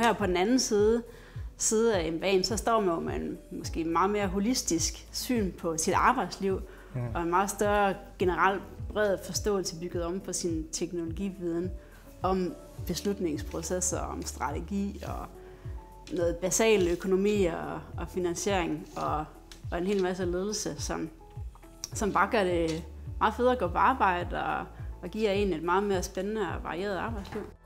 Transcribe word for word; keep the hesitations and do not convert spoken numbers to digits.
her på den anden side, side af E M B A'en, så står man jo med en måske meget mere holistisk syn på sit arbejdsliv, mm. og en meget større generelt bred forståelse bygget om på sin teknologividen, om beslutningsprocesser, om strategi og noget basal økonomi og, og finansiering og, og en hel masse ledelse, som, som bare gør det meget fedt at gå på arbejde og, og giver en et meget mere spændende og varieret arbejdsliv.